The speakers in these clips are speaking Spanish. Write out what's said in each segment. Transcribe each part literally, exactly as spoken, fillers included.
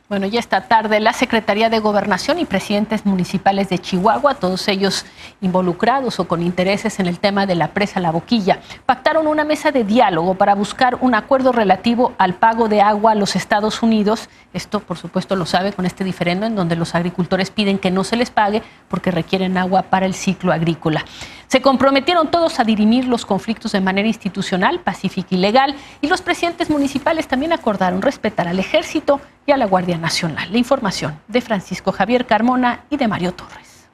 Bueno, ya esta tarde la Secretaría de Gobernación y presidentes municipales de Chihuahua, todos ellos involucrados o con intereses en el tema de la presa La Boquilla, pactaron una mesa de diálogo para buscar un acuerdo relativo al pago de agua a los Estados Unidos. Esto, por supuesto, lo sabe con este diferendo en donde los agricultores piden que no se les pague porque requieren agua para el ciclo agrícola. Se comprometieron todos a dirimir los conflictos de manera institucional, pacífica y legal, y los presidentes municipales también acordaron respetar al Ejército y a la Guardia Nacional. La información de Francisco Javier Carmona y de Mario Torres.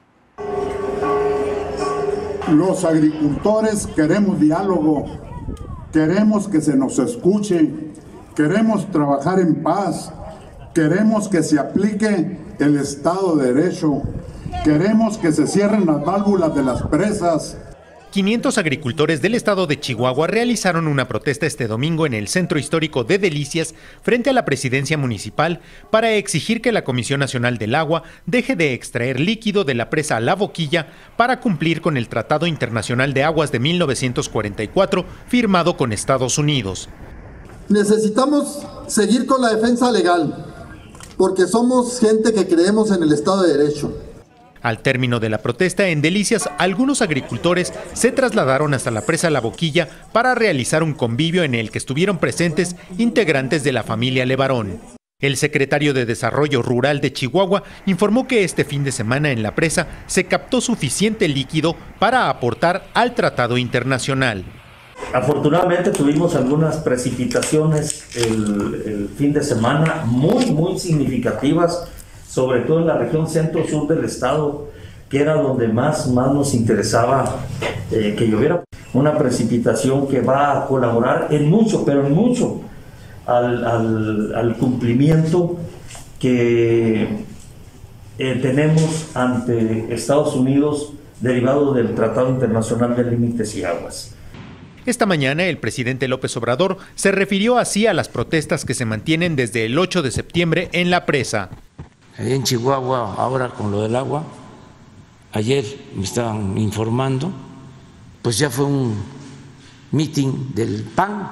Los agricultores queremos diálogo, queremos que se nos escuche, queremos trabajar en paz, queremos que se aplique el Estado de Derecho, queremos que se cierren las válvulas de las presas. quinientos agricultores del estado de Chihuahua realizaron una protesta este domingo en el centro histórico de Delicias frente a la presidencia municipal para exigir que la Comisión Nacional del Agua deje de extraer líquido de la presa La Boquilla para cumplir con el Tratado Internacional de Aguas de mil novecientos cuarenta y cuatro firmado con Estados Unidos. Necesitamos seguir con la defensa legal porque somos gente que creemos en el Estado de Derecho. Al término de la protesta en Delicias, algunos agricultores se trasladaron hasta la presa La Boquilla para realizar un convivio en el que estuvieron presentes integrantes de la familia Levarón. El secretario de Desarrollo Rural de Chihuahua informó que este fin de semana en la presa se captó suficiente líquido para aportar al tratado internacional. Afortunadamente tuvimos algunas precipitaciones el, el fin de semana muy, muy significativas, sobre todo en la región centro-sur del estado, que era donde más, más nos interesaba eh, que lloviera. Una precipitación que va a colaborar en mucho, pero en mucho, al, al, al cumplimiento que eh, tenemos ante Estados Unidos derivado del Tratado Internacional de Límites y Aguas. Esta mañana el presidente López Obrador se refirió así a las protestas que se mantienen desde el ocho de septiembre en la presa. En Chihuahua, ahora con lo del agua, ayer me estaban informando, pues ya fue un meeting del P A N.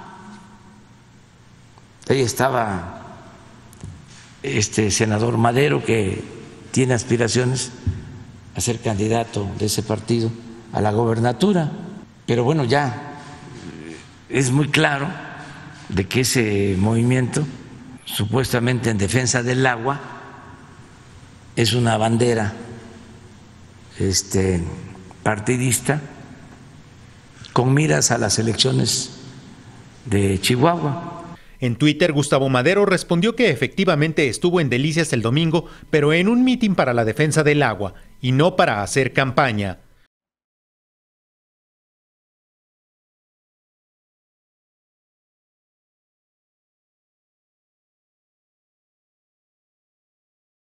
Ahí estaba este senador Madero, que tiene aspiraciones a ser candidato de ese partido a la gobernatura. Pero bueno, ya es muy claro de que ese movimiento, supuestamente en defensa del agua, es una bandera este, partidista con miras a las elecciones de Chihuahua. En Twitter, Gustavo Madero respondió que efectivamente estuvo en Delicias el domingo, pero en un mitin para la defensa del agua y no para hacer campaña.